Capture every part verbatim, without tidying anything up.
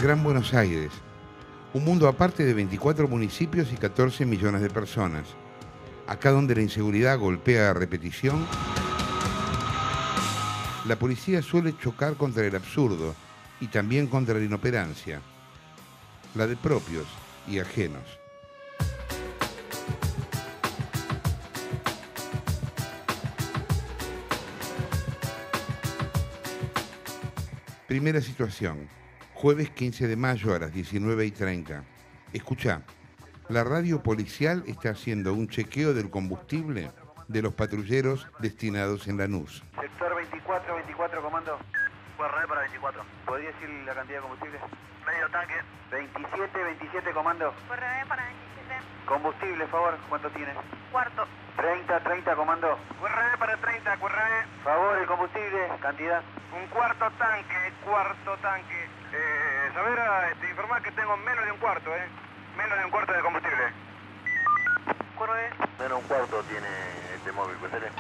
Gran Buenos Aires, un mundo aparte de veinticuatro municipios y catorce millones de personas. Acá donde la inseguridad golpea a repetición, la policía suele chocar contra el absurdo y también contra la inoperancia, la de propios y ajenos. Primera situación, jueves quince de mayo a las diecinueve y treinta. Escuchá, la radio policial está haciendo un chequeo del combustible de los patrulleros destinados en Lanús. Sector veinticuatro, veinticuatro, comando. Guardaré para veinticuatro. ¿Podría decir la cantidad de combustible? Medio tanque. veintisiete, veintisiete, comando. Guardaré para veintisiete. Combustible, favor, ¿cuánto tiene? Cuarto. treinta, treinta, comando. Guardaré para treinta, guardaré. Favor, el combustible, cantidad. Un cuarto tanque, cuarto tanque. Eh, Savera, este, informar que tengo menos de un cuarto, ¿eh? Menos de un cuarto de combustible. Guardaré. Menos de un cuarto tiene este móvil, pues, ¿eh?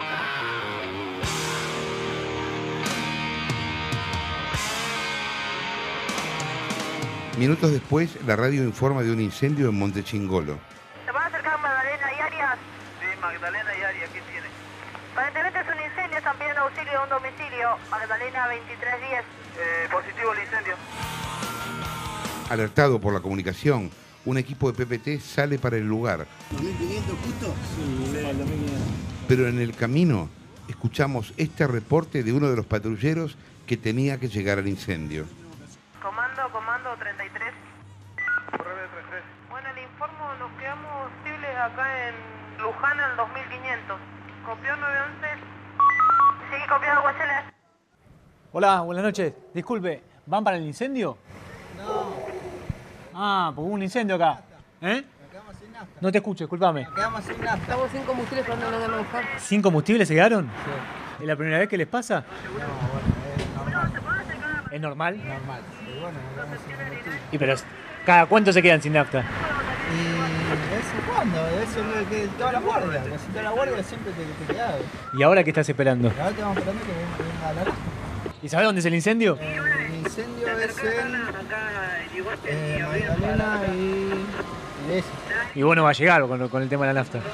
Minutos después, la radio informa de un incendio en Montechingolo. ¿Se van a acercar Magdalena y Arias? Sí, Magdalena y Arias, ¿qué tiene? Aparentemente es un incendio, están pidiendo auxilio de un domicilio. Magdalena veintitrés diez. Eh, positivo el incendio. Alertado por la comunicación, un equipo de P P T sale para el lugar. ¿dos mil quinientos justo? Sí, dos mil quinientos. Pero en el camino, escuchamos este reporte de uno de los patrulleros que tenía que llegar al incendio. Comando, comando treinta y tres. treinta y tres. Bueno, le informo, nos quedamos civiles acá en Luján al dos mil quinientos. Copió nueve once. Sí, copiado, Guacheles. Hola, buenas noches. Disculpe, ¿van para el incendio? No. Ah, porque hubo un incendio acá. ¿Eh? Nos quedamos sin nafta. No te escucho, discúlpame. Nos quedamos sin nafta. Estamos sin combustible, pero no nos van a buscar. ¿Sin combustible se quedaron? Sí. ¿Es la primera vez que les pasa? No, bueno, es normal. ¿Es normal? Normal. Y bueno, nos quedamos sin combustible. ¿Y pero cada cuánto se quedan sin nafta? Y de vez en cuando, de vez en que toda la guardia, casi toda la guardia siempre te, te quedaba. ¿Y ahora qué estás esperando? Y ahora estamos esperando que venga, venga la nafta. ¿Y sabés dónde es el incendio? Eh, el incendio es en eh, Magdalena y, y ese. Y bueno, va a llegar con, con el tema de la nafta.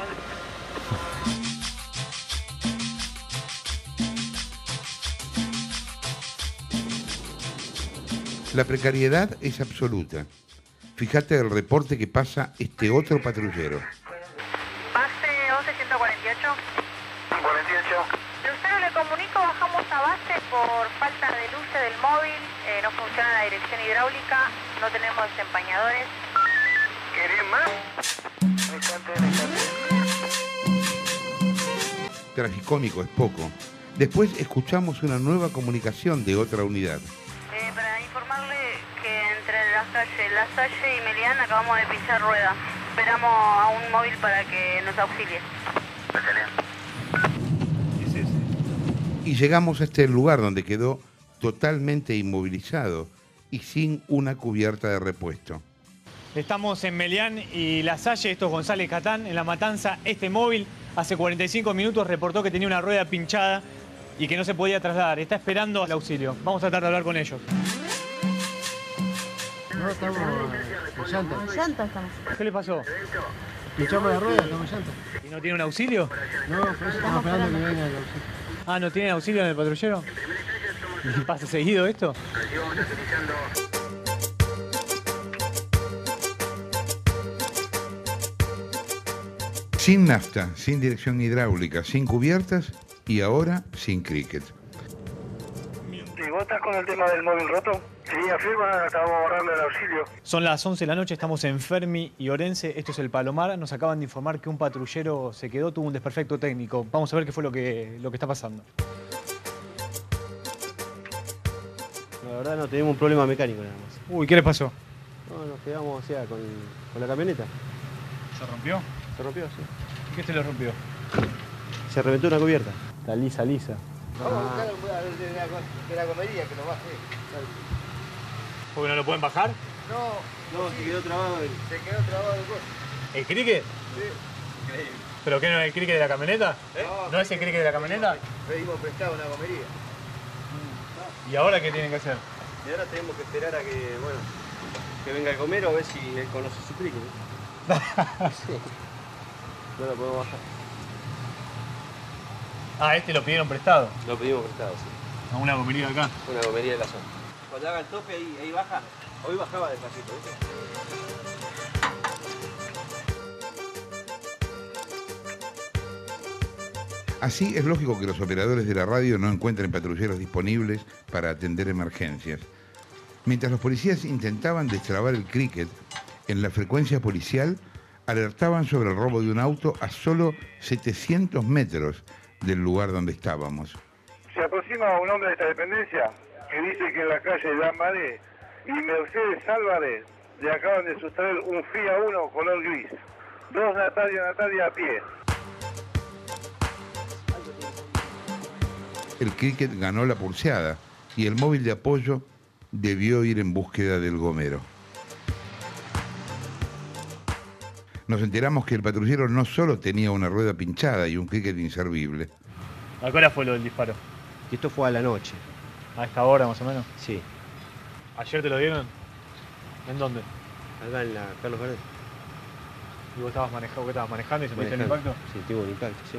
La precariedad es absoluta. Fíjate el reporte que pasa este otro patrullero. Base once ciento cuarenta y ocho. cuarenta y ocho. Lucero, le comunico, bajamos a base por falta de luces del móvil, eh, no funciona la dirección hidráulica, no tenemos desempañadores. ¿Querés más? Me encanta, me encanta. Tragicómico es poco. Después escuchamos una nueva comunicación de otra unidad. Eh, para informarle que entre la calle La Salle y Melián acabamos de pinchar rueda. Esperamos a un móvil para que nos auxilie. Y llegamos hasta el lugar donde quedó totalmente inmovilizado y sin una cubierta de repuesto. Estamos en Melián y La Salle, esto es González Catán, en La Matanza. Este móvil hace cuarenta y cinco minutos reportó que tenía una rueda pinchada y que no se podía trasladar. Está esperando el auxilio. Vamos a tratar de hablar con ellos. No, estamos en llanta. En llanta estamos. ¿Qué le pasó? Pinchamos la rueda, estamos en llanta. ¿Y no tiene un auxilio? No, por eso estamos esperando que venga el auxilio. Ah, ¿no tiene auxilio en el patrullero? ¿Y pasa seguido esto? Sin nafta, sin dirección hidráulica, sin cubiertas y ahora sin cricket. ¿Y vos estás con el tema del móvil roto? Sí, afirma, acabamos de borrarle el auxilio. Son las once de la noche, estamos en Fermi y Orense. Esto es el Palomar. Nos acaban de informar que un patrullero se quedó, tuvo un desperfecto técnico. Vamos a ver qué fue lo que, lo que está pasando. La verdad no tenemos un problema mecánico nada más. Uy, ¿qué le pasó? No, nos quedamos o sea, con, con la camioneta. ¿Se rompió? Se rompió, sí. ¿Qué se le rompió? Se reventó una cubierta. Está lisa, lisa. Vamos a buscar de la, de la comería que nos baje. ¿Porque no lo pueden bajar? No, No, se quedó trabado. se quedó trabado el coche. ¿El cricket? Sí. Increíble. ¿Pero qué no es el cricket de la camioneta? ¿Eh? ¿No es el cricket de la camioneta? Pedimos prestado una comería. ¿Y ahora qué tienen que hacer? Y ahora tenemos que esperar a que, bueno, que venga el gomero a ver si él conoce su cricket. Sí. No lo podemos bajar. Ah, este lo pidieron prestado. Lo pedimos prestado, sí. A una gomería de acá. Una gomería de la zona. Cuando haga el tope ahí, ahí baja. Hoy bajaba despacito, ¿viste? Así es lógico que los operadores de la radio no encuentren patrulleros disponibles para atender emergencias. Mientras los policías intentaban destrabar el cricket, en la frecuencia policial alertaban sobre el robo de un auto a solo setecientos metros del lugar donde estábamos. Se aproxima un hombre de esta dependencia que dice que en la calle Lambaré y Mercedes Álvarez le acaban de sustraer un Fiat Uno color gris. Dos Natalia Natalia a pie. El cricket ganó la pulseada y el móvil de apoyo debió ir en búsqueda del gomero. Nos enteramos que el patrullero no solo tenía una rueda pinchada y un cricket inservible. ¿A qué hora fue lo del disparo? Y esto fue a la noche. ¿A esta hora más o menos? Sí. ¿Ayer te lo dieron? ¿En dónde? Acá en la Carlos Gardel. ¿Y vos estabas manejando, qué estabas manejando y se metiste el Manejando. impacto? Sí, tuvo un impacto, sí.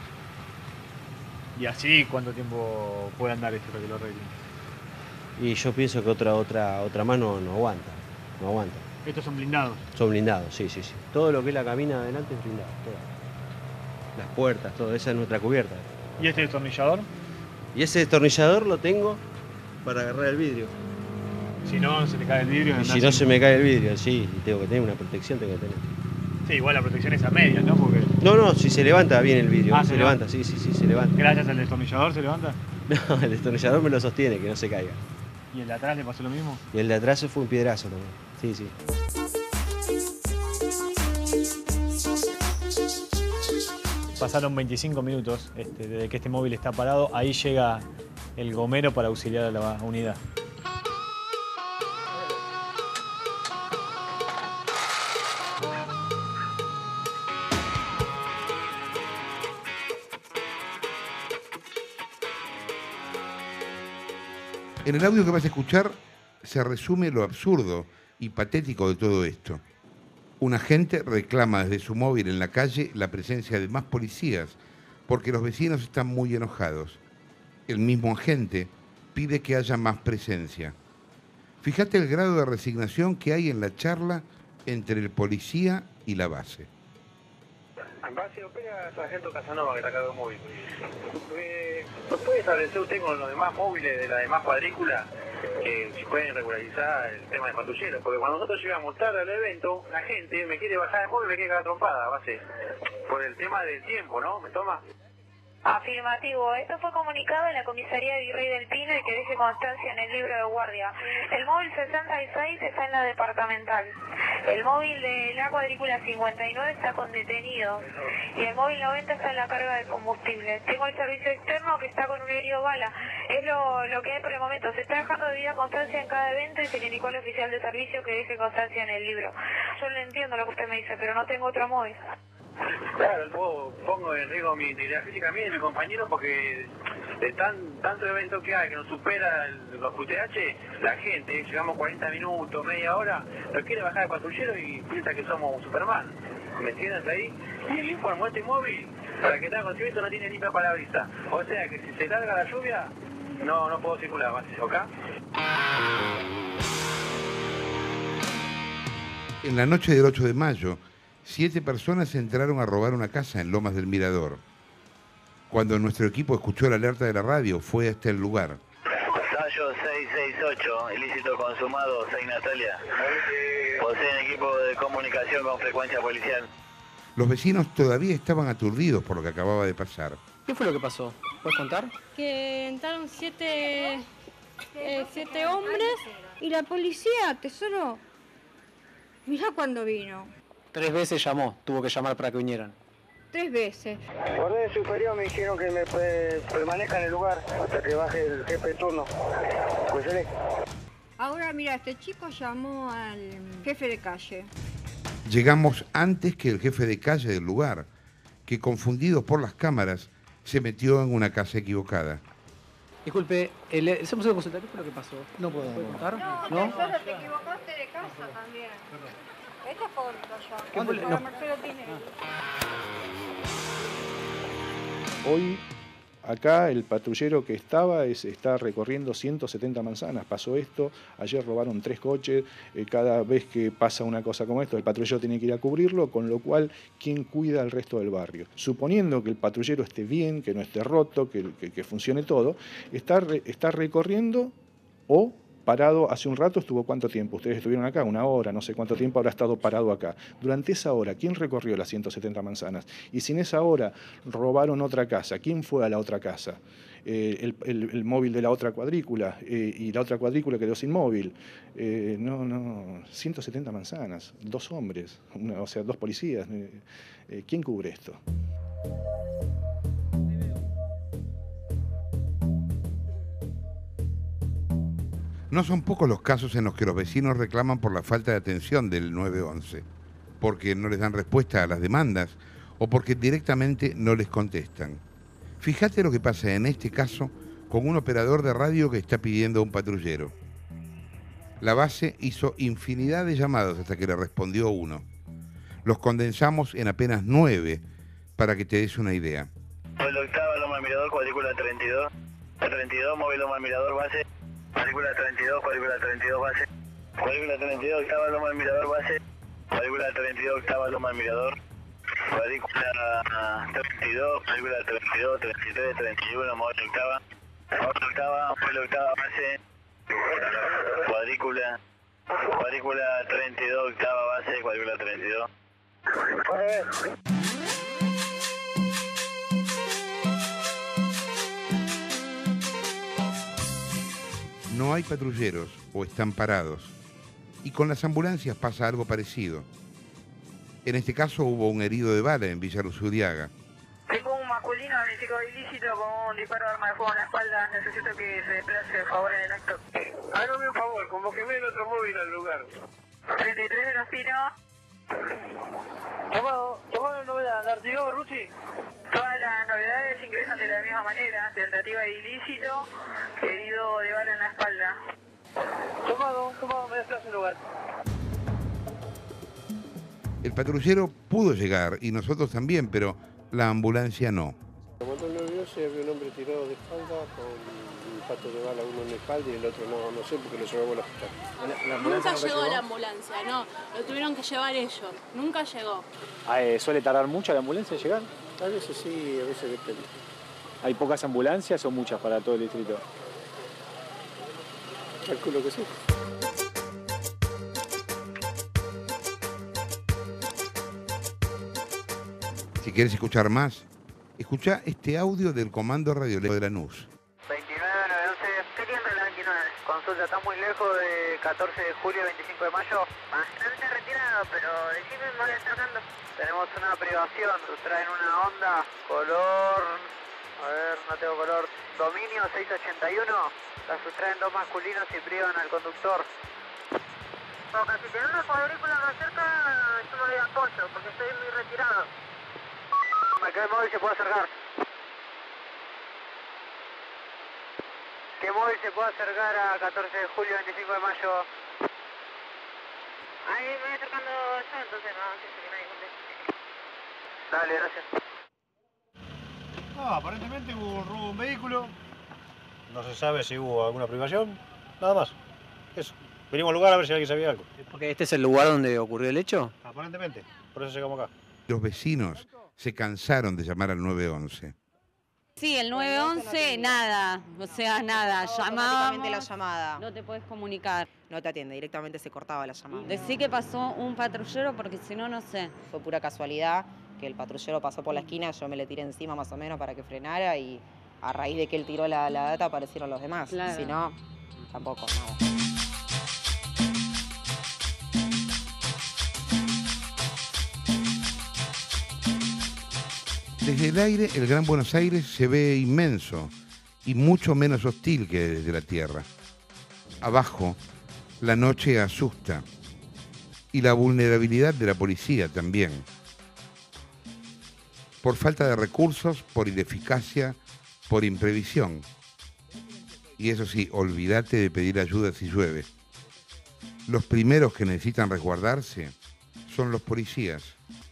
¿Y así cuánto tiempo puede andar esto para que lo arreglen? Y yo pienso que otra otra otra mano no aguanta. No aguanta. Estos son blindados. Son blindados, sí, sí, sí. Todo lo que es la cabina adelante es blindado. Todo. Las puertas, todo. Esa es nuestra cubierta. ¿Y este destornillador? Y ese destornillador lo tengo para agarrar el vidrio. Si no, se te cae el vidrio. Y si no se me cae el vidrio, sí. Y tengo que tener una protección, tengo que tener. Sí, igual la protección es a medias, ¿no? Porque... No, no, si se levanta bien el vidrio. Ah, se, se levanta, levanta. sí, sí, sí, se levanta. Gracias al destornillador se levanta. No, el destornillador me lo sostiene, que no se caiga. ¿Y el de atrás le pasó lo mismo? Y el de atrás fue un piedrazo también. Sí, sí. Pasaron veinticinco minutos este, desde que este móvil está parado. Ahí llega el gomero para auxiliar a la unidad. En el audio que vas a escuchar se resume lo absurdo y patético de todo esto. Un agente reclama desde su móvil en la calle la presencia de más policías porque los vecinos están muy enojados. El mismo agente pide que haya más presencia. Fíjate el grado de resignación que hay en la charla entre el policía y la base. En base opera sargento Casanova, que está acá de un móvil. Eh, ¿Nos puede establecer usted con los demás móviles de la demás cuadrícula que si pueden regularizar el tema de patrulleros? Porque cuando nosotros llegamos tarde al evento, la gente me quiere bajar el móvil y me quiere cagar trompada, a base. Por el tema del tiempo, ¿no? ¿Me toma? Afirmativo. Esto fue comunicado en la comisaría de Virrey del Pino y que deje constancia en el libro de guardia. El móvil sesenta y seis está en la departamental. El móvil de la cuadrícula cincuenta y nueve está con detenidos. Y el móvil noventa está en la carga de combustible. Tengo el servicio externo que está con un herido bala. Es lo, lo que hay por el momento. Se está dejando debida constancia en cada evento y se le indicó al oficial de servicio que deje constancia en el libro. Yo le entiendo lo que usted me dice, pero no tengo otro móvil. Claro, yo pongo en riesgo mi integridad física mía y mi compañero porque de tan tanto evento que hay que nos supera el, los Q T H, la gente, llegamos cuarenta minutos, media hora, nos quiere bajar el patrullero y piensa que somos Superman. ¿Me entiendes ahí? Y el informe este móvil, para que tenga conocimiento, no tiene limpia palabrista. O sea que si se larga la lluvia, no, no puedo circular, ¿ok? En la noche del ocho de mayo, siete personas entraron a robar una casa en Lomas del Mirador. Cuando nuestro equipo escuchó la alerta de la radio, fue hasta el lugar. Tallo seiscientos sesenta y ocho, ilícito consumado, seis Natalia. Poseen equipo de comunicación con frecuencia policial. Los vecinos todavía estaban aturdidos por lo que acababa de pasar. ¿Qué fue lo que pasó? ¿Puedes contar? Que entraron siete, eh, siete hombres y la policía, tesoro, mirá cuándo vino. Tres veces llamó, tuvo que llamar para que vinieran. Tres veces. Por orden superior me dijeron que me eh, permanezca en el lugar hasta que baje el jefe de turno. Pues él. Ahora mira, este chico llamó al jefe de calle. Llegamos antes que el jefe de calle del lugar, que confundido por las cámaras, se metió en una casa equivocada. Disculpe, el, ¿el museo consultorio fue lo que pasó? No podemos. ¿Puede contar? No, ¿No? solo te equivocaste de casa también. Esta es otra ya. ¿Qué fue la- Para no. Marcelo Tinelli. Hoy, acá, el patrullero que estaba es, está recorriendo ciento setenta manzanas. Pasó esto, ayer robaron tres coches, eh, cada vez que pasa una cosa como esto, el patrullero tiene que ir a cubrirlo, con lo cual, ¿quién cuida al resto del barrio? Suponiendo que el patrullero esté bien, que no esté roto, que, que, que funcione todo, está, re, está recorriendo o parado hace un rato. ¿Estuvo cuánto tiempo? Ustedes estuvieron acá, una hora, no sé cuánto tiempo habrá estado parado acá. Durante esa hora, ¿quién recorrió las ciento setenta manzanas? Y si en esa hora robaron otra casa, ¿quién fue a la otra casa? Eh, el, el, el móvil de la otra cuadrícula, eh, y la otra cuadrícula quedó sin móvil. Eh, no, no, ciento setenta manzanas, dos hombres, una, o sea, dos policías. Eh, eh, ¿Quién cubre esto? No son pocos los casos en los que los vecinos reclaman por la falta de atención del nueve once, porque no les dan respuesta a las demandas o porque directamente no les contestan. Fíjate lo que pasa en este caso con un operador de radio que está pidiendo a un patrullero. La base hizo infinidad de llamados hasta que le respondió uno. Los condensamos en apenas nueve para que te des una idea. El octava, Loma del Mirador, cuadrícula treinta y dos. treinta y dos, móvil Loma del Mirador, base. Cuadrícula treinta y dos, cuadrícula treinta y dos, base. Cuadrícula treinta y dos, octava, Loma del Mirador, base. Cuadrícula treinta y dos, octava, Loma del Mirador. Cuadrícula treinta y dos, cuadrícula treinta y dos, treinta y tres, treinta y uno, móvil octava. Móvil octava, móvil octava, base. Cuadrícula. Cuadrícula treinta y dos, octava, base. Cuadrícula treinta y dos. No hay patrulleros o están parados. Y con las ambulancias pasa algo parecido. En este caso hubo un herido de bala en Villa Luzuriaga. Tengo un masculino domicilio ilícito con un disparo de arma de fuego en la espalda. Necesito que se desplace, por favor, en el acto. Hágame un favor, convóqueme el otro móvil al lugar. treinta y tres de los pinos. Llamado, llamado novedad, Artigo, Ruchi. Todas las novedades ingresan de la misma manera. Tentativa de ilícito, herido de bala en la espalda. Tomado, tomado, me desplazo el lugar. El patrullero pudo llegar y nosotros también, pero la ambulancia no. Cuando el nueve once había un hombre tirado de espalda con un pato de bala, uno en la espalda y el otro no, no sé porque lo llevamos al hospital. ¿La, la Nunca llegó la ambulancia, no, lo tuvieron que llevar ellos, nunca llegó. Ah, eh, ¿Suele tardar mucho la ambulancia en llegar? A veces sí, a veces depende. ¿Hay pocas ambulancias o muchas para todo el distrito? Calculo que sí. Si quieres escuchar más, escucha este audio del Comando Radiolero de Lanús. veintinueve, nueve once. ¿Qué tiempo es la veintinueve? Consulta, ¿está muy lejos de catorce de julio, veinticinco de mayo? Bastante retirado, pero decime me voy acercando. Tenemos una privación, sustraen una Honda, color... A ver, no tengo color. Dominio seiscientos ochenta y uno. La sustraen dos masculinos y privan al conductor. Porque si tenés una cuadrícula más cerca, yo me doy apoyo, porque estoy muy retirado. Acá el móvil se puede acercar. ¿Qué móvil se puede acercar a catorce de julio, veinticinco de mayo? Ahí me voy acercando yo, entonces no, no sé que nadie conteste. Dale, gracias. No, aparentemente hubo un robo de un vehículo. No se sabe si hubo alguna privación. Nada más. Eso. Venimos al lugar a ver si alguien sabía algo. Porque este es el lugar donde ocurrió el hecho. Aparentemente. Por eso llegamos acá. Los vecinos se cansaron de llamar al nueve once. Sí, el nueve once, nada, o sea, nada, llamábamos, la llamada. no te puedes comunicar. No te atiende, directamente se cortaba la llamada. Decí que pasó un patrullero porque si no, no sé. Fue pura casualidad que el patrullero pasó por la esquina, yo me le tiré encima más o menos para que frenara y a raíz de que él tiró la, la data aparecieron los demás. Claro. Si no, tampoco, nada. Desde el aire, el Gran Buenos Aires se ve inmenso y mucho menos hostil que desde la tierra. Abajo, la noche asusta y la vulnerabilidad de la policía también. Por falta de recursos, por ineficacia, por imprevisión. Y eso sí, olvídate de pedir ayuda si llueve. Los primeros que necesitan resguardarse son los policías.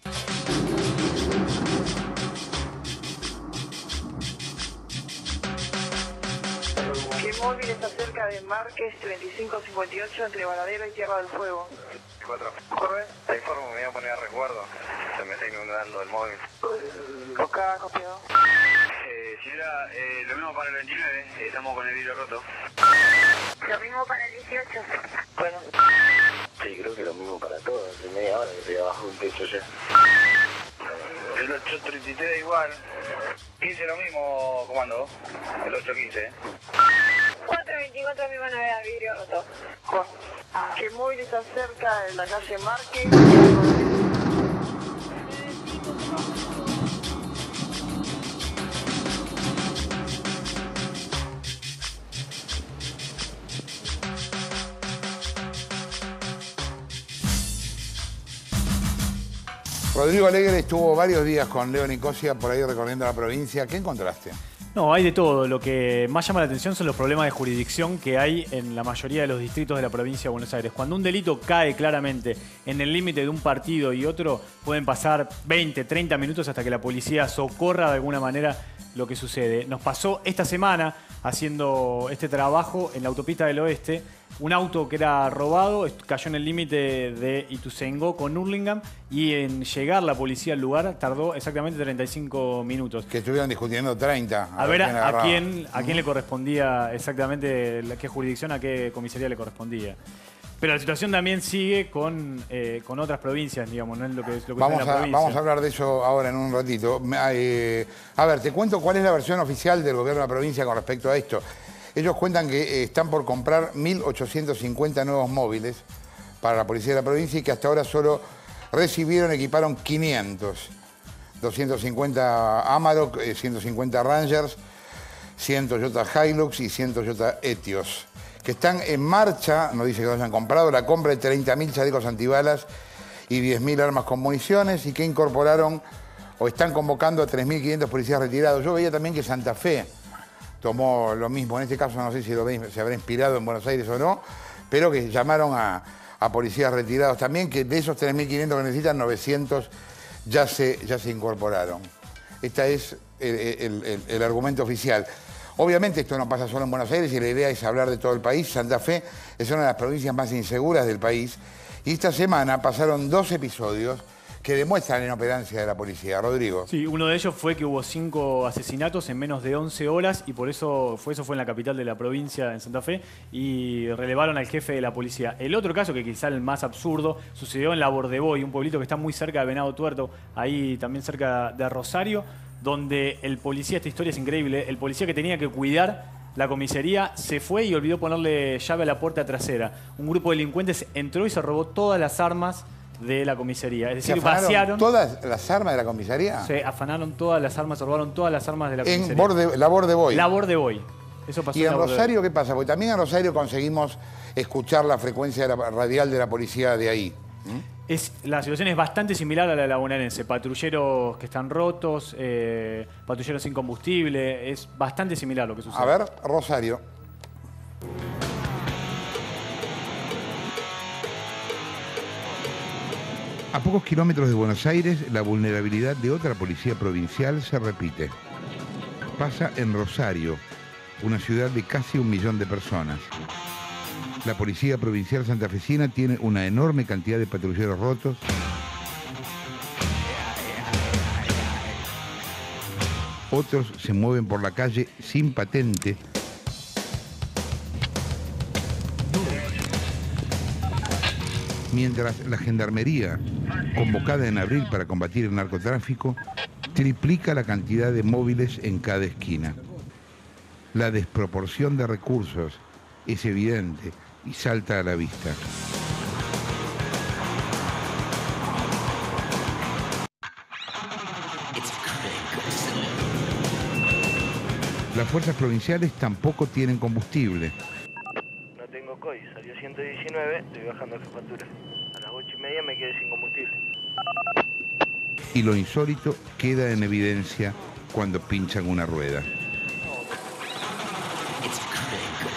¿Qué móvil está cerca de Márquez treinta y cinco cincuenta y ocho entre Varadero y Tierra del Fuego? cuatro. Corre. Te informo, me voy a poner a resguardo. Se me está inundando el móvil. Coca, copiado. Eh, si era eh, lo mismo para el veintinueve, eh, estamos con el vidrio roto. Lo mismo para el dieciocho. Bueno. Sí, creo que lo mismo para todos. De media hora que estoy abajo de un techo ya. El ocho treinta y tres igual. quince lo mismo, comando. El ocho quince. ¿eh? cuatro veinticuatro misma novedad, vidrio roto. ¿Qué móvil está cerca de la calle Márquez? Rodrigo Alegre estuvo varios días con Leo Nicosia por ahí recorriendo la provincia. ¿Qué encontraste? No, hay de todo. Lo que más llama la atención son los problemas de jurisdicción que hay en la mayoría de los distritos de la provincia de Buenos Aires. Cuando un delito cae claramente en el límite de un partido y otro, pueden pasar veinte, treinta minutos hasta que la policía socorra de alguna manera lo que sucede. Nos pasó esta semana haciendo este trabajo en la autopista del Oeste. Un auto que era robado cayó en el límite de Ituzaingó con Hurlingham y en llegar la policía al lugar tardó exactamente treinta y cinco minutos. Que estuvieron discutiendo treinta. A, a ver a, a, quién, a quién le correspondía exactamente, a qué jurisdicción, a qué comisaría le correspondía. Pero la situación también sigue con, eh, con otras provincias, digamos, no es lo que, es lo que vamos está en la a, provincia. Vamos a hablar de eso ahora en un ratito. Eh, a ver, te cuento cuál es la versión oficial del gobierno de la provincia con respecto a esto. Ellos cuentan que eh, están por comprar mil ochocientos cincuenta nuevos móviles para la policía de la provincia y que hasta ahora solo recibieron, equiparon quinientos. doscientos cincuenta Amarok, eh, ciento cincuenta Rangers, cien Toyota Hilux y cien Toyota Etios. Que están en marcha, no dice que lo hayan comprado, la compra de treinta mil chalecos antibalas y diez mil armas con municiones y que incorporaron o están convocando a tres mil quinientos policías retirados. Yo veía también que Santa Fe tomó lo mismo, en este caso no sé si lo ve, se habrá inspirado en Buenos Aires o no, pero que llamaron a, a policías retirados también, que de esos tres mil quinientos que necesitan, novecientos ya se, ya se incorporaron. Este es el, el, el, el argumento oficial. Obviamente esto no pasa solo en Buenos Aires y la idea es hablar de todo el país. Santa Fe es una de las provincias más inseguras del país y esta semana pasaron dos episodios que demuestran la inoperancia de la policía. Rodrigo. Sí, uno de ellos fue que hubo cinco asesinatos en menos de once horas y por eso fue, eso fue en la capital de la provincia, en Santa Fe, y relevaron al jefe de la policía. El otro caso, que quizá el más absurdo, sucedió en La Bordeboy, un pueblito que está muy cerca de Venado Tuerto, ahí también cerca de Rosario, donde el policía, esta historia es increíble, el policía que tenía que cuidar la comisaría se fue y olvidó ponerle llave a la puerta trasera. Un grupo de delincuentes entró y se robó todas las armas de la comisaría. Es decir, vaciaron todas las armas de la comisaría. Se afanaron todas las armas, se robaron todas las armas de la comisaría. En Borde, la Bordeboy. La Bordeboy. Eso pasó. ¿Y en Rosario qué pasa? Porque también en Rosario conseguimos escuchar la frecuencia de la, radial de la policía de ahí. ¿Mm? Es, la situación es bastante similar a la de la bonaerense. Patrulleros que están rotos, eh, patrulleros sin combustible. Es bastante similar lo que sucede. A ver, Rosario. A pocos kilómetros de Buenos Aires, la vulnerabilidad de otra policía provincial se repite. Pasa en Rosario, una ciudad de casi un millón de personas. La policía provincial santafesina tiene una enorme cantidad de patrulleros rotos. Otros se mueven por la calle sin patente. Mientras la Gendarmería, convocada en abril para combatir el narcotráfico, triplica la cantidad de móviles en cada esquina. La desproporción de recursos es evidente y salta a la vista. Las fuerzas provinciales tampoco tienen combustible. No tengo C O I, salió ciento diecinueve, estoy bajando a jefatura. A las ocho y media me quedé sin combustible. Y lo insólito queda en evidencia cuando pinchan una rueda.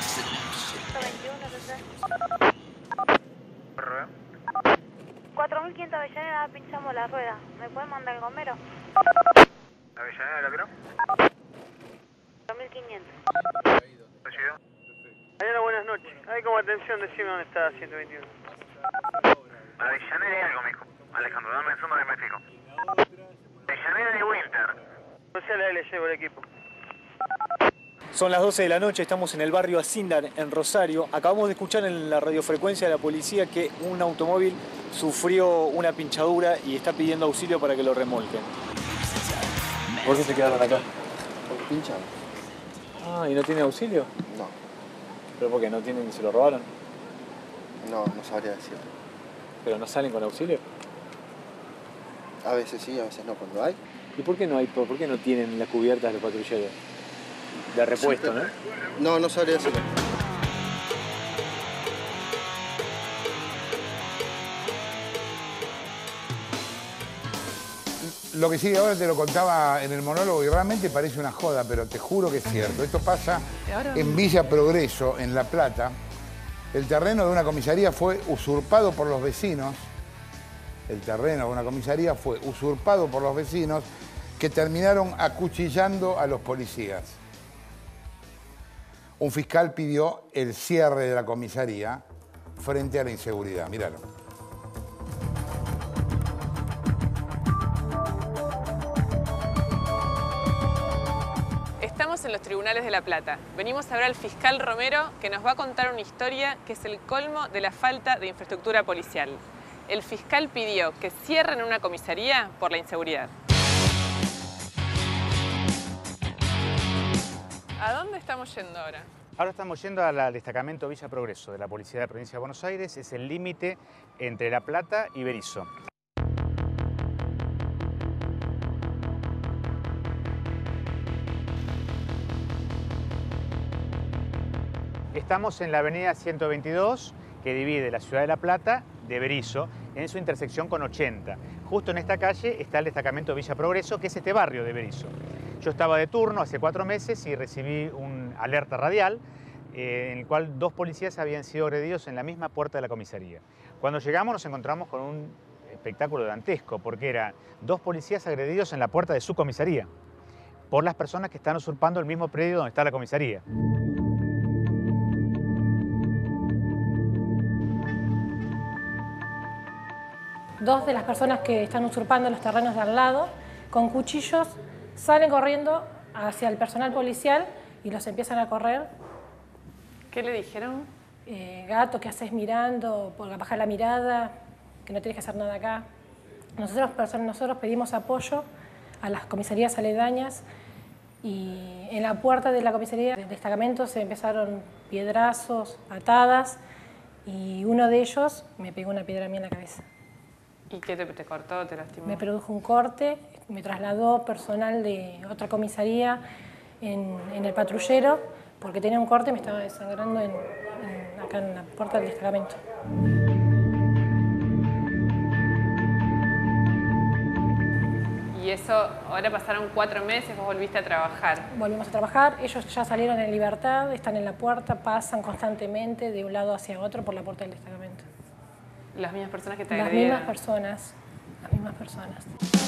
cuatro mil quinientos Avellaneda, pinchamos la rueda. ¿Me pueden mandar el gomero? ¿Avellaneda la creo? cuatro mil quinientos. ¿Recibido? Mariano, buenas noches. Hay como atención, decime dónde está ciento veintiuno. Avellaneda y algo, mijo. Alejandro, dame un segundo que me fijo. Avellaneda y Winter. No sé la L, llevo el equipo. Son las doce de la noche, estamos en el barrio Acíndar, en Rosario. Acabamos de escuchar en la radiofrecuencia de la policía que un automóvil sufrió una pinchadura y está pidiendo auxilio para que lo remolquen. ¿Por qué se quedaron acá? Porque pinchan. Ah, ¿y no tiene auxilio? No. ¿Pero por qué? ¿No tienen, se lo robaron? No, no sabría decirlo. ¿Pero no salen con auxilio? A veces sí, a veces no, cuando hay. ¿Y por qué no hay, por qué no tienen las cubiertas los patrulleros? De repuesto, sí, ¿no? No, no sabría decirlo. Lo que sigue ahora te lo contaba en el monólogo y realmente parece una joda, pero te juro que es cierto. Esto pasa en Villa Progreso, en La Plata. El terreno de una comisaría fue usurpado por los vecinos. El terreno de una comisaría fue usurpado por los vecinos que terminaron acuchillando a los policías. Un fiscal pidió el cierre de la comisaría frente a la inseguridad. Míralo. Estamos en los tribunales de La Plata. Venimos a ver al fiscal Romero, que nos va a contar una historia que es el colmo de la falta de infraestructura policial. El fiscal pidió que cierren una comisaría por la inseguridad. ¿A dónde estamos yendo ahora? Ahora estamos yendo al destacamento Villa Progreso de la Policía de la Provincia de Buenos Aires. Es el límite entre La Plata y Berisso. Estamos en la avenida ciento veintidós, que divide la ciudad de La Plata de Berisso, en su intersección con ochenta. Justo en esta calle está el destacamento Villa Progreso, que es este barrio de Berisso. Yo estaba de turno hace cuatro meses y recibí una alerta radial eh, en el cual dos policías habían sido agredidos en la misma puerta de la comisaría. Cuando llegamos nos encontramos con un espectáculo dantesco, porque eran dos policías agredidos en la puerta de su comisaría por las personas que están usurpando el mismo predio donde está la comisaría. Dos de las personas que están usurpando los terrenos de al lado, con cuchillos, salen corriendo hacia el personal policial y los empiezan a correr. ¿Qué le dijeron? Eh, gato, ¿qué haces mirando? Por bajar la mirada, que no tienes que hacer nada acá. Nosotros, nosotros pedimos apoyo a las comisarías aledañas y en la puerta de la comisaría del destacamento se empezaron piedrazos, patadas y uno de ellos me pegó una piedra a mí en la cabeza. ¿Y qué te, te cortó, te lastimó? Me produjo un corte, me trasladó personal de otra comisaría en, en el patrullero porque tenía un corte y me estaba desangrando en, en, acá en la puerta del destacamento. Y eso, ahora pasaron cuatro meses, vos volviste a trabajar. Volvimos a trabajar, ellos ya salieron en libertad, están en la puerta, pasan constantemente de un lado hacia otro por la puerta del destacamento. ¿Las mismas personas que te Las agredieron? mismas personas, las mismas personas.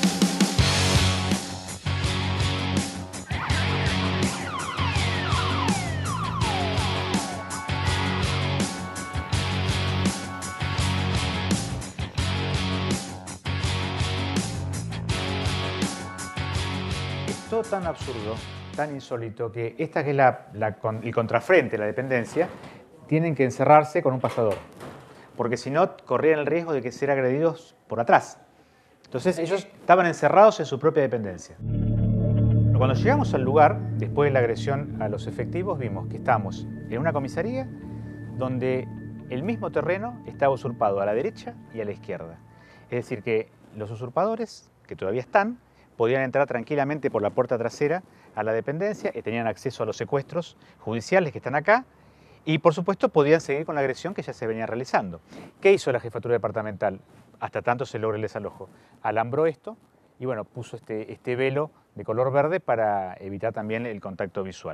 Es todo tan absurdo, tan insólito, que esta que es la, la, el contrafrente, la dependencia, tienen que encerrarse con un pasador, porque si no corrían el riesgo de que ser agredidos por atrás. Entonces ellos estaban encerrados en su propia dependencia. Cuando llegamos al lugar, después de la agresión a los efectivos, vimos que estamos en una comisaría donde el mismo terreno estaba usurpado a la derecha y a la izquierda. Es decir, que los usurpadores, que todavía están, podían entrar tranquilamente por la puerta trasera a la dependencia y tenían acceso a los secuestros judiciales que están acá. Y, por supuesto, podían seguir con la agresión que ya se venía realizando. ¿Qué hizo la jefatura departamental? Hasta tanto se logre el desalojo. Alambró esto y, bueno, puso este, este velo de color verde para evitar también el contacto visual.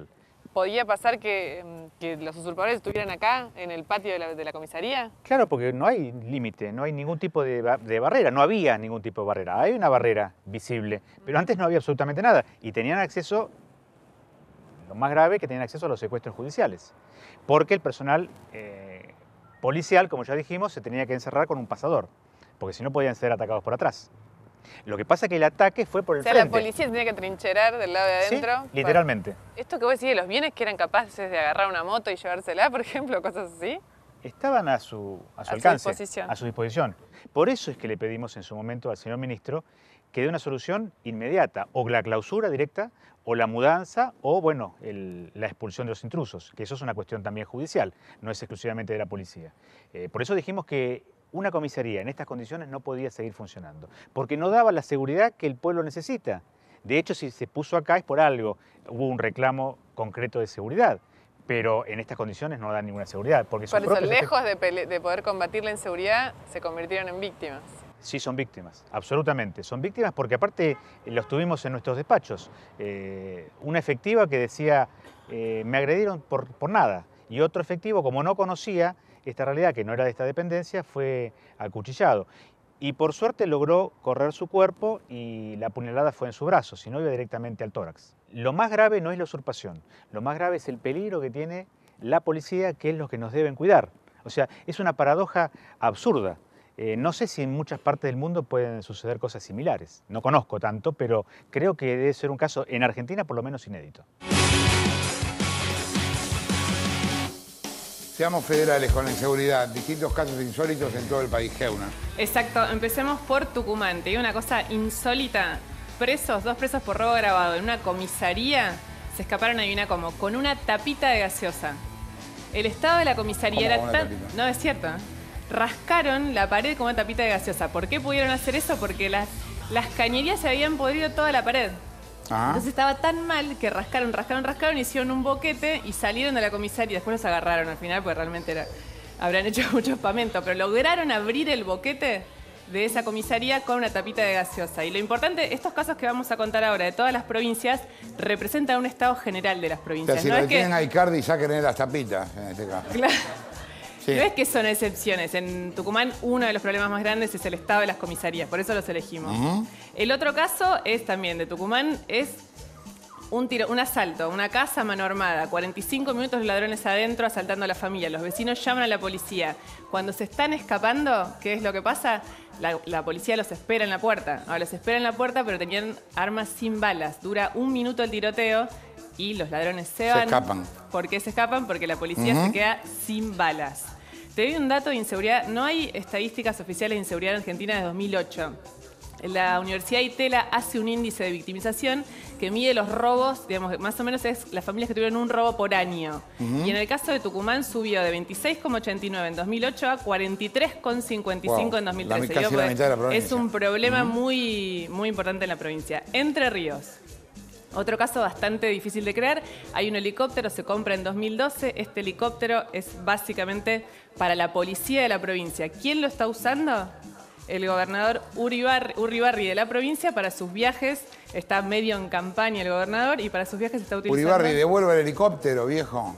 ¿podía pasar que, que los usurpadores estuvieran acá, en el patio de la, de la comisaría? Claro, porque no hay límite, no hay ningún tipo de, de barrera, no había ningún tipo de barrera. Hay una barrera visible, pero antes no había absolutamente nada. Y tenían acceso, lo más grave, que tenían acceso a los secuestros judiciales. Porque el personal eh, policial, como ya dijimos, se tenía que encerrar con un pasador, porque si no podían ser atacados por atrás. Lo que pasa es que el ataque fue por el frente. O sea, la policía se tenía que trincherar del lado de adentro. Sí, literalmente. Para... Esto que vos decís de los bienes que eran capaces de agarrar una moto y llevársela, por ejemplo, cosas así. Estaban a su, a su a alcance, su disposición. a su disposición. Por eso es que le pedimos en su momento al señor ministro que dé una solución inmediata, o la clausura directa, o la mudanza, o bueno, el, la expulsión de los intrusos, que eso es una cuestión también judicial, no es exclusivamente de la policía. Eh, por eso dijimos que una comisaría en estas condiciones no podía seguir funcionando, porque no daba la seguridad que el pueblo necesita. De hecho, si se puso acá es por algo, hubo un reclamo concreto de seguridad, pero en estas condiciones no da ninguna seguridad. Porque por eso, lejos de, pele de poder combatir la inseguridad, se convirtieron en víctimas. Sí, son víctimas, absolutamente. Son víctimas porque aparte los tuvimos en nuestros despachos. Eh, una efectiva que decía, eh, me agredieron por, por nada, y otro efectivo, como no conocía esta realidad, que no era de esta dependencia, fue acuchillado. Y por suerte logró correr su cuerpo y la puñalada fue en su brazo, si no iba directamente al tórax. Lo más grave no es la usurpación, lo más grave es el peligro que tiene la policía, que es lo que nos deben cuidar. O sea, es una paradoja absurda. Eh, no sé si en muchas partes del mundo pueden suceder cosas similares. No conozco tanto, pero creo que debe ser un caso en Argentina por lo menos inédito. Seamos federales con la inseguridad. Distintos casos insólitos en todo el país. Geuna. Exacto. Empecemos por Tucumán. Te digo una cosa insólita. Presos, dos presos por robo agravado en una comisaría, se escaparon, adivina cómo, con una tapita de gaseosa. El estado de la comisaría era tan... No, es cierto. Rascaron la pared con una tapita de gaseosa. ¿Por qué pudieron hacer eso? Porque las, las cañerías se habían podrido toda la pared. Ah. Entonces estaba tan mal que rascaron, rascaron, rascaron, hicieron un boquete y salieron de la comisaría. Después los agarraron al final porque realmente era, habrán hecho mucho espamento. Pero lograron abrir el boquete de esa comisaría con una tapita de gaseosa. Y lo importante, estos casos que vamos a contar ahora de todas las provincias representan un estado general de las provincias. O sea, si no lo es tienen que... a Icardi, saquen las tapitas en este caso. Claro. Sí. No es que son excepciones. En Tucumán uno de los problemas más grandes es el estado de las comisarías, por eso los elegimos. Uh-huh. El otro caso es también de Tucumán, es un, tiro, un asalto, una casa a mano armada, cuarenta y cinco minutos los ladrones adentro asaltando a la familia, los vecinos llaman a la policía. Cuando se están escapando, ¿qué es lo que pasa? La, la policía los espera en la puerta. Ahora los espera en la puerta, pero tenían armas sin balas. Dura un minuto el tiroteo y los ladrones se van. Se escapan. ¿Por qué se escapan? Porque la policía uh-huh. se queda sin balas. Te doy un dato de inseguridad. No hay estadísticas oficiales de inseguridad en Argentina desde dos mil ocho. La Universidad de Itela hace un índice de victimización que mide los robos, digamos, más o menos es las familias que tuvieron un robo por año. Uh-huh. Y en el caso de Tucumán subió de veintiséis coma ochenta y nueve en dos mil ocho a cuarenta y tres coma cincuenta y cinco wow. en dos mil trece. La, casi la mitad de la provincia. Es un problema uh-huh. muy, muy importante en la provincia. Entre Ríos. Otro caso bastante difícil de creer, hay un helicóptero, se compra en dos mil doce, este helicóptero es básicamente para la policía de la provincia. ¿Quién lo está usando? El gobernador Uribarri, Uribarri de la provincia para sus viajes, está medio en campaña el gobernador y para sus viajes está utilizando... Uribarri, devuelve el helicóptero, viejo.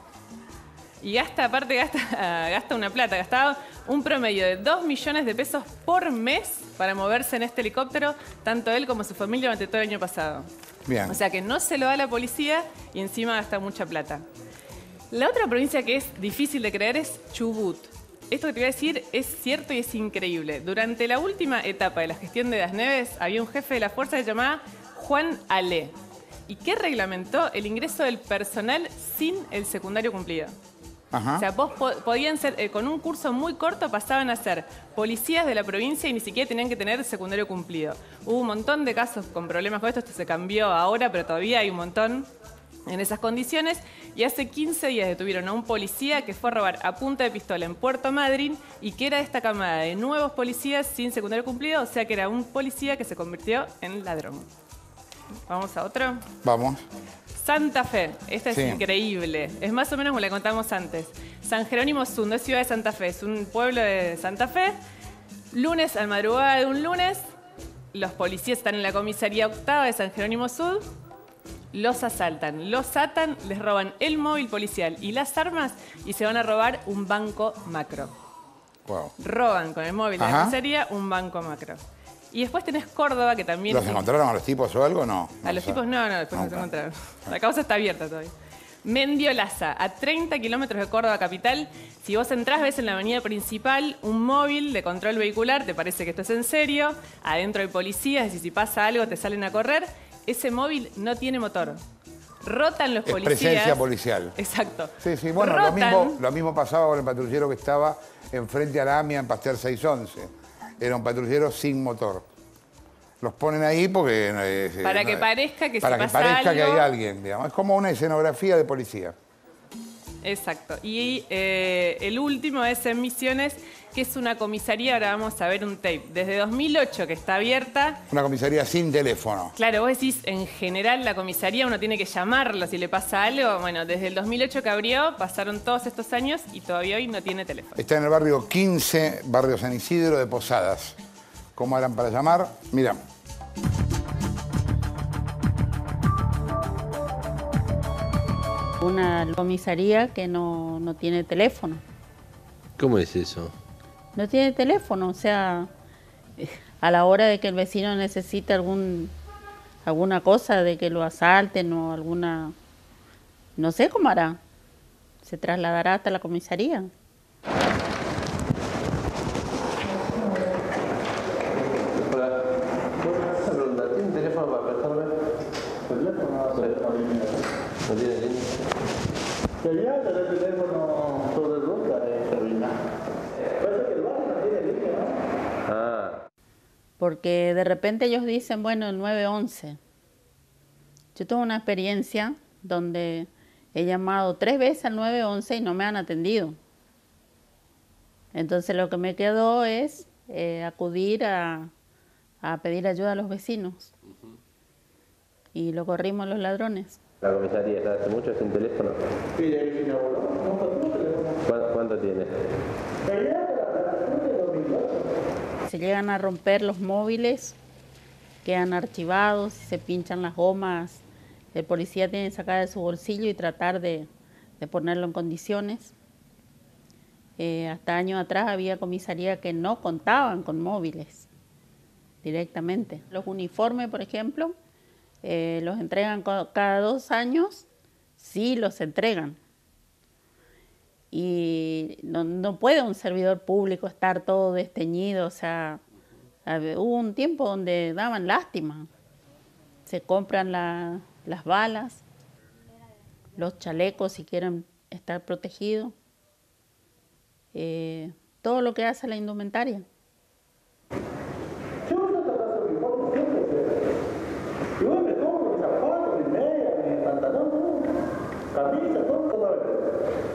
Y gasta, aparte gasta, gasta una plata, gastaba un promedio de dos millones de pesos por mes para moverse en este helicóptero, tanto él como su familia durante todo el año pasado. Bien. O sea que no se lo da a la policía y encima gasta mucha plata. La otra provincia que es difícil de creer es Chubut. Esto que te voy a decir es cierto y es increíble. Durante la última etapa de la gestión de Das Neves había un jefe de la fuerza que se llamaba Juan Ale y que reglamentó el ingreso del personal sin el secundario cumplido. Ajá. O sea, vos po podían ser, eh, con un curso muy corto pasaban a ser policías de la provincia y ni siquiera tenían que tener secundario cumplido. Hubo un montón de casos con problemas con esto, esto se cambió ahora, pero todavía hay un montón en esas condiciones. Y hace quince días detuvieron a un policía que fue a robar a punta de pistola en Puerto Madryn y que era de esta camada de nuevos policías sin secundario cumplido, o sea que era un policía que se convirtió en ladrón. ¿Vamos a otro? Vamos. Santa Fe, esta es sí. increíble, es más o menos como la contamos antes. San Jerónimo Sud, no es ciudad de Santa Fe, es un pueblo de Santa Fe. Lunes, al madrugada de un lunes, los policías están en la comisaría octava de San Jerónimo Sud. los asaltan, los atan, les roban el móvil policial y las armas y se van a robar un banco macro. Wow. Roban con el móvil de la comisaría un banco macro. Y después tenés Córdoba, que también... ¿Los encontraron a los tipos o algo? No. A los tipos no, no, después no se encontraron. La causa está abierta todavía. Mendiolaza, a treinta kilómetros de Córdoba capital. Si vos entrás, ves en la avenida principal un móvil de control vehicular, te parece que esto es en serio, adentro hay policías y si pasa algo te salen a correr. Ese móvil no tiene motor. Rotan los es policías. Presencia policial. Exacto. Sí, sí, bueno, lo mismo, lo mismo pasaba con el patrullero que estaba enfrente a la AMIA en Pasteur seiscientos once. Era un patrullero sin motor. Los ponen ahí porque... Eh, para eh, que parezca que para si que pasa parezca algo... que hay alguien, digamos. Es como una escenografía de policía. Exacto. Y eh, el último es en Misiones, que es una comisaría, ahora vamos a ver un tape, desde dos mil ocho que está abierta. Una comisaría sin teléfono. Claro, vos decís, en general la comisaría uno tiene que llamarlo si le pasa algo. Bueno, desde el dos mil ocho que abrió, pasaron todos estos años y todavía hoy no tiene teléfono. Está en el barrio quince, barrio San Isidro de Posadas. ¿Cómo harán para llamar? Mira. Una comisaría que no, no tiene teléfono. ¿Cómo es eso? No tiene teléfono, o sea, a la hora de que el vecino necesite algún, alguna cosa, de que lo asalten o alguna... No sé cómo hará. Se trasladará hasta la comisaría. ¿No tiene línea? Debería tener teléfono sobre ruta de Carolina. Parece que el barrio no tiene línea, ¿no? Ah. Porque de repente ellos dicen, bueno, el nueve once. Yo tuve una experiencia donde he llamado tres veces al nueve once y no me han atendido. Entonces lo que me quedó es eh, acudir a, a pedir ayuda a los vecinos. Uh-huh. Y lo corrimos los ladrones. ¿La comisaría está hace mucho sin teléfono? Sí, de ahí sin abuelo. No, no, teléfono. ¿Cuánto, ¿Cuánto tiene? Se llegan a romper los móviles, quedan archivados, se pinchan las gomas. El policía tiene que sacar de su bolsillo y tratar de, de ponerlo en condiciones. Eh, hasta años atrás había comisaría que no contaban con móviles directamente. Los uniformes, por ejemplo, eh, los entregan cada dos años, sí los entregan. Y no, no puede un servidor público estar todo desteñido, o sea, hubo un tiempo donde daban lástima. Se compran la, las balas, los chalecos si quieren estar protegidos, eh, todo lo que hace la indumentaria. Yo me compro mis zapatos, mis medias, mis pantalones, camisa, todo, todo.